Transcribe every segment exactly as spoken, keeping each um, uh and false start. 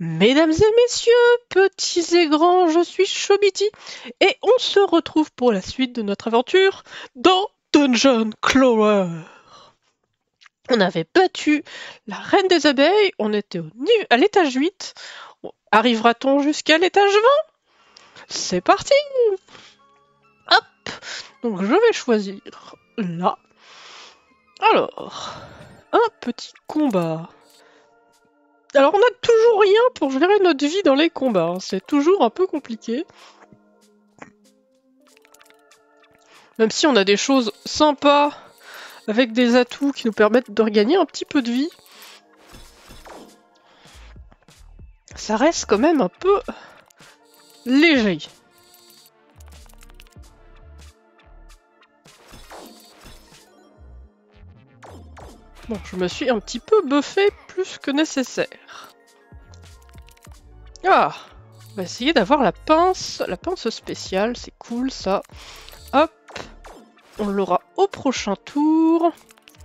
Mesdames et messieurs, petits et grands, je suis Chobiti et on se retrouve pour la suite de notre aventure dans Dungeon Crawler. On avait battu la reine des abeilles, on était au niveau, à l'étage huit. Arrivera-t-on jusqu'à l'étage vingt? C'est parti! Hop! Donc je vais choisir là. Alors, un petit combat. Alors on n'a toujours rien pour gérer notre vie dans les combats, hein. C'est toujours un peu compliqué. Même si on a des choses sympas avec des atouts qui nous permettent de regagner un petit peu de vie. Ça reste quand même un peu léger. Bon, je me suis un petit peu buffé plus que nécessaire. Ah, on va essayer d'avoir la pince, la pince spéciale, c'est cool ça. Hop, on l'aura au prochain tour.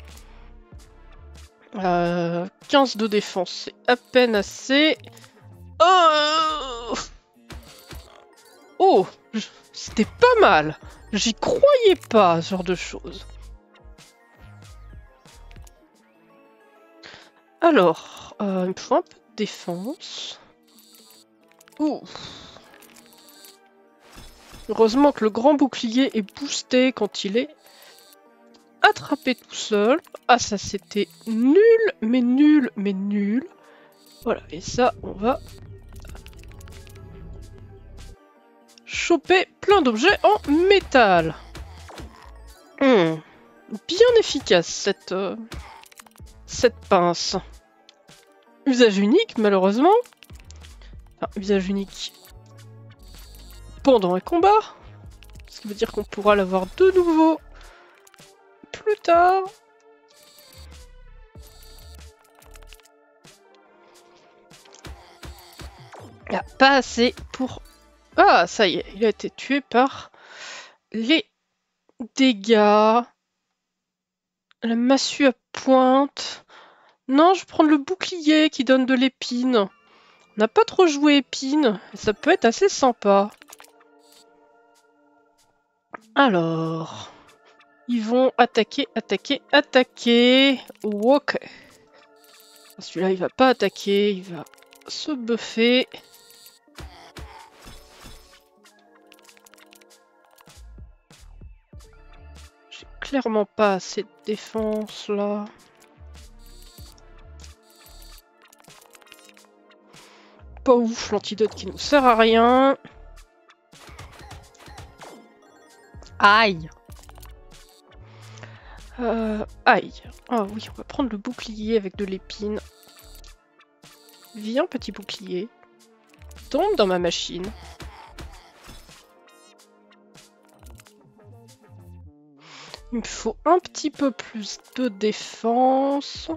Euh, quinze de défense, c'est à peine assez. Oh, oh, c'était pas mal. J'y croyais pas, ce genre de choses. Alors, euh, il me faut un peu de défense. Ouh. Heureusement que le grand bouclier est boosté quand il est attrapé tout seul. Ah, ça c'était nul, mais nul, mais nul. Voilà, et ça, on va choper plein d'objets en métal. Hmm. Bien efficace cette, euh, cette pince. Usage unique, malheureusement. Enfin, usage unique pendant un combat. Ce qui veut dire qu'on pourra l'avoir de nouveau plus tard. Ah, pas assez pour... Ah, ça y est, il a été tué par les dégâts. La massue à pointe. Non, je vais prendre le bouclier qui donne de l'épine. On n'a pas trop joué épine, et ça peut être assez sympa. Alors... Ils vont attaquer, attaquer, attaquer. Ok. Celui-là, il va pas attaquer, il va se buffer. J'ai clairement pas assez de défense là. Pas ouf, l'antidote qui nous sert à rien. Aïe. Euh, aïe. Ah oui, on va prendre le bouclier avec de l'épine. Viens, petit bouclier. Tombe dans ma machine. Il me faut un petit peu plus de défense.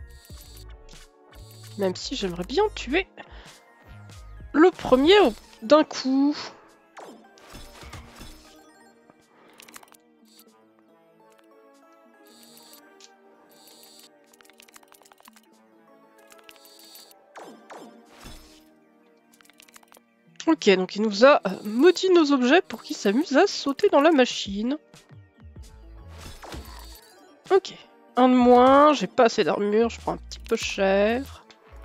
Même si j'aimerais bien tuer le premier d'un coup. Ok, donc il nous a maudit nos objets pour qu'il s'amuse à sauter dans la machine. Ok, un de moins, j'ai pas assez d'armure, je prends un petit peu cher.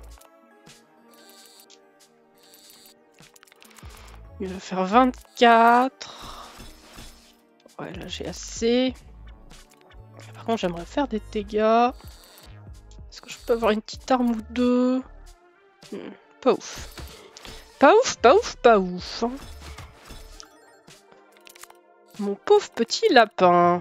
Il va faire vingt-quatre. Ouais, là j'ai assez. Par contre, j'aimerais faire des dégâts. Est-ce que je peux avoir une petite arme ou deux? hmm, Pas ouf. Pas ouf, pas ouf, pas ouf. Mon pauvre petit lapin.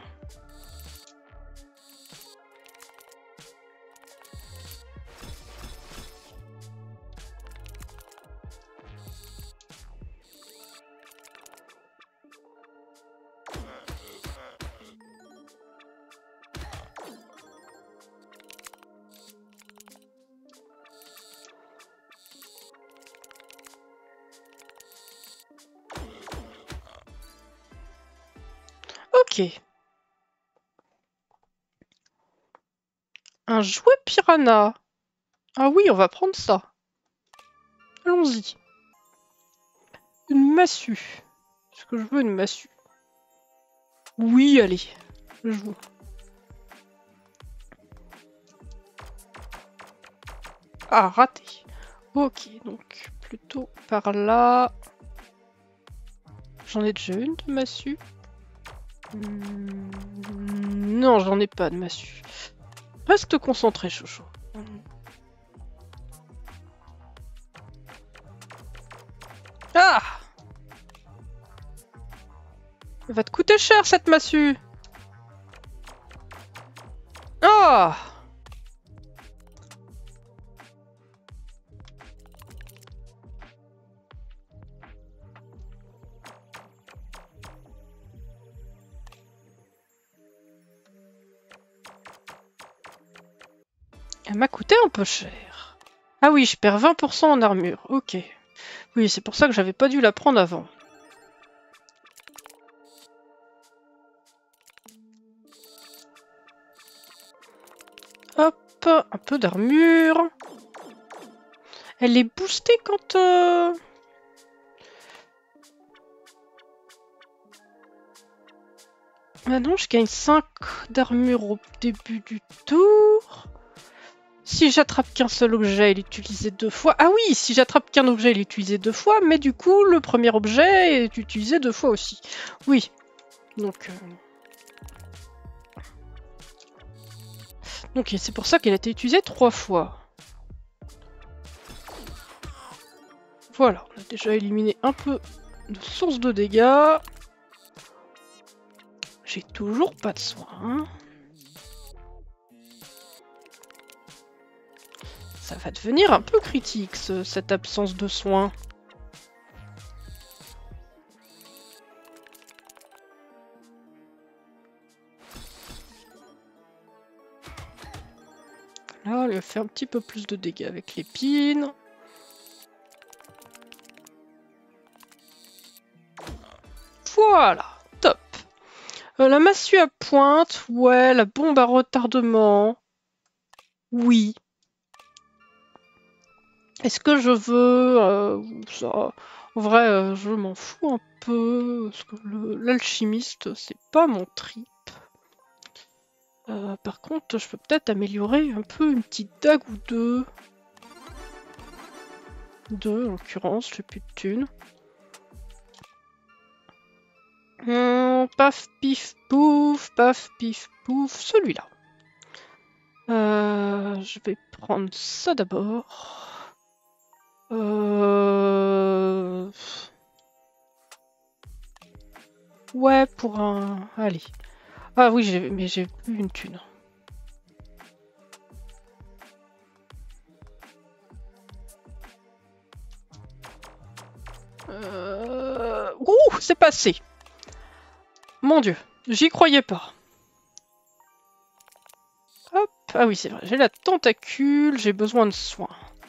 Ok. Un jouet piranha. Ah oui, on va prendre ça. Allons-y. Une massue. Est-ce que je veux une massue? Oui, allez. Je joue. Ah, raté. Ok, donc plutôt par là. J'en ai déjà une de massue. Hmm, non, j'en ai pas de massue. Reste concentré, Chocho. Ah! Elle va te coûter cher, cette massue! Ah! Elle m'a coûté un peu cher. Ah oui, je perds vingt pour cent en armure. Ok. Oui, c'est pour ça que j'avais pas dû la prendre avant. Hop, un peu d'armure. Elle est boostée quand... Euh... Ah non, je gagne cinq d'armure au début du tour. Si j'attrape qu'un seul objet, il est utilisé deux fois. Ah oui, si j'attrape qu'un objet, il est utilisé deux fois, mais du coup, le premier objet est utilisé deux fois aussi. Oui. Donc... Euh... Donc c'est pour ça qu'elle a été utilisée trois fois. Voilà, on a déjà éliminé un peu de source de dégâts. J'ai toujours pas de soins. Ça va devenir un peu critique, ce, cette absence de soins. Là, on lui a fait un petit peu plus de dégâts avec l'épine. Voilà, top. Euh, la massue à pointe, ouais, la bombe à retardement, oui. Est-ce que je veux euh, ça? En vrai, euh, je m'en fous un peu, parce que l'alchimiste, c'est pas mon trip. Euh, par contre, je peux peut-être améliorer un peu une petite dague ou deux. Deux, en l'occurrence, j'ai plus de thunes. Hum, paf, pif, pouf, paf, pif, pouf, celui-là. Euh, je vais prendre ça d'abord. Euh... Ouais, pour un... Allez. Ah oui, mais j'ai plus une thune. Euh... Ouh, c'est passé. Mon Dieu, j'y croyais pas. Hop, ah oui, c'est vrai, j'ai la tentacule, j'ai besoin de soins.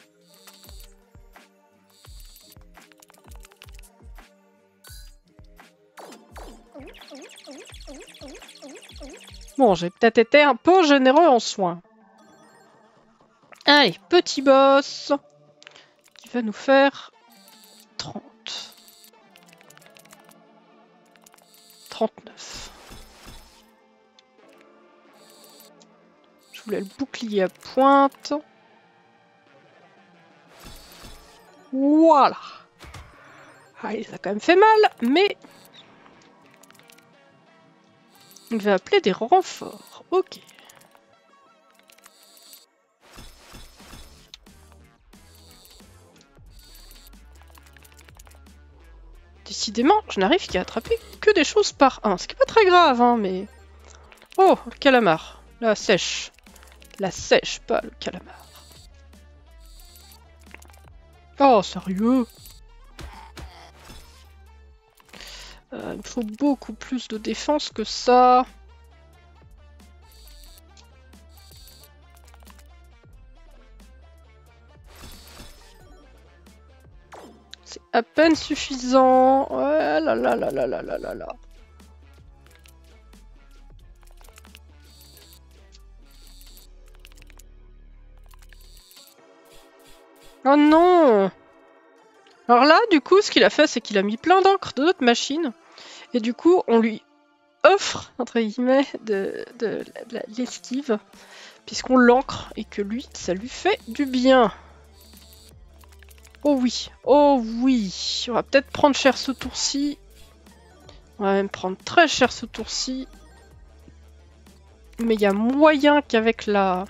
Bon, j'ai peut-être été un peu généreux en soins. Allez, petit boss qui va nous faire trente. trente-neuf. Je voulais le bouclier à pointe. Voilà. Ah, il a quand même fait mal, mais... Il va appeler des renforts. Ok. Décidément, je n'arrive qu'à attraper que des choses par un. Ce qui n'est pas très grave, hein, mais... Oh, le calamar. La sèche. La sèche, pas le calamar. Oh, sérieux? euh, Il me faut beaucoup plus de défense que ça. C'est à peine suffisant. Ouais, là là là là là là là là. Oh non! Alors là, du coup, ce qu'il a fait, c'est qu'il a mis plein d'encre de notre machine. Et du coup, on lui offre, entre guillemets, de, de, de la l'esquive. Puisqu'on l'ancre et que lui, ça lui fait du bien. Oh oui, oh oui. On va peut-être prendre cher ce tour-ci. On va même prendre très cher ce tour-ci. Mais il y a moyen qu'avec la...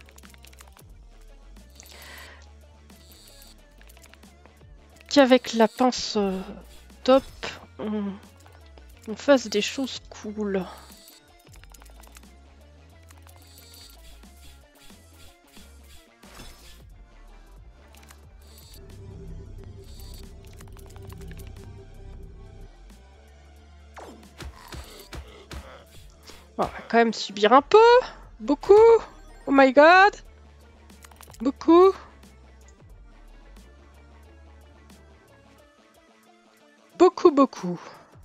qu'avec la pince euh, top, on... on fasse des choses cool. On va quand même subir un peu. Beaucoup. Oh my god. Beaucoup. Beaucoup, beaucoup.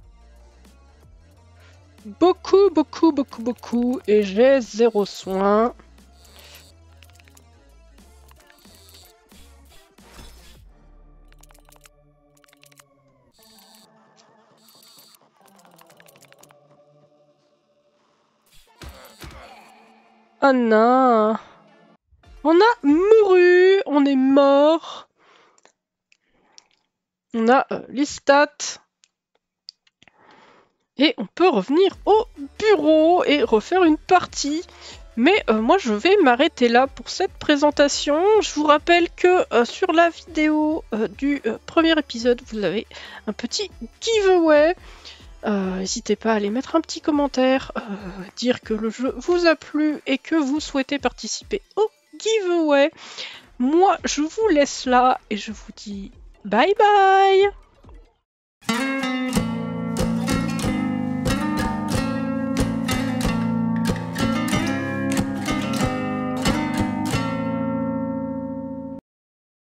Beaucoup, beaucoup, beaucoup, beaucoup. Et j'ai zéro soin. Oh non. On a mouru. On est mort. On a euh, les stats. Et on peut revenir au bureau et refaire une partie. Mais euh, moi je vais m'arrêter là pour cette présentation. Je vous rappelle que euh, sur la vidéo euh, du euh, premier épisode, vous avez un petit giveaway. Euh, N'hésitez pas à aller mettre un petit commentaire, euh, dire que le jeu vous a plu et que vous souhaitez participer au giveaway. Moi je vous laisse là et je vous dis bye bye.